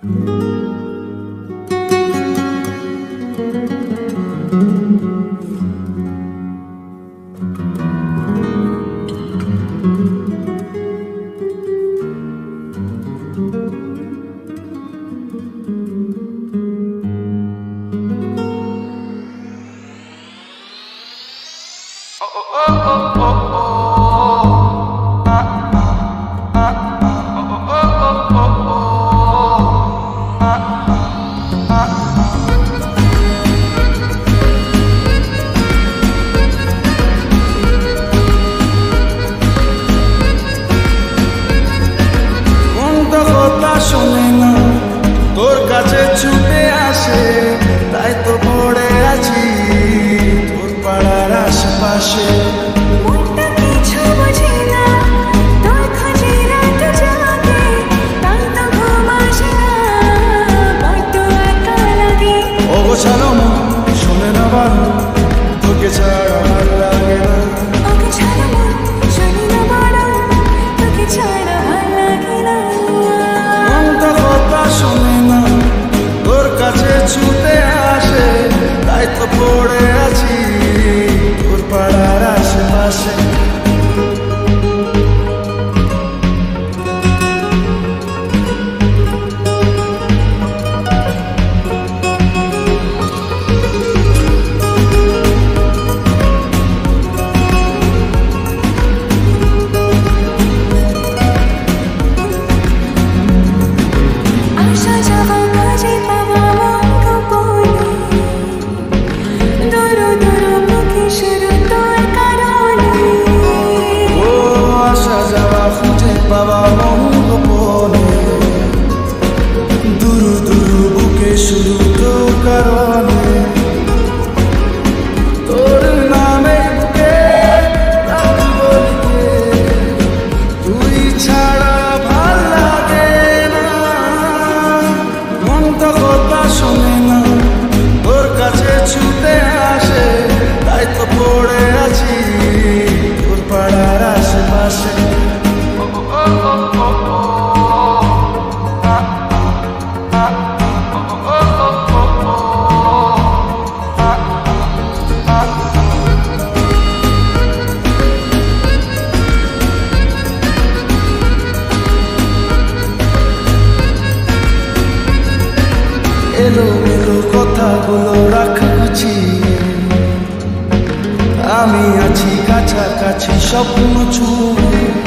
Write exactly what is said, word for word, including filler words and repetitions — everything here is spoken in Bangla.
শোনে না তোর কাছে ছুটে আসে, তাই তো পড়ে আছি তোর পাড়ার আশেপাশে। অগোছালো মন শোনে না বারো, তোকে ছাড়া ভাল লাগে না। শোনে না তোর কাছে ছুটে আসে, তাই তো পড়ে আছি তোর পাড়ার আশেপাশে। বাবা মন গোপনে দুরু দুরু বুকে শুরু তোর কারণে, তোর নামে বুকে বলিকে তুই ছাড়া ভাল লাগে না। মন তো কথা শোনে না তোর কাছে ছুটে আসে, তাই তো পড়ে আছি তোর পাড়ার আশেপাশে। এলো এলো কথাগুলো রাখ গুছিয়ে, আমি আছি কাছাকাছি স্বপ্ন ছুঁয়ে।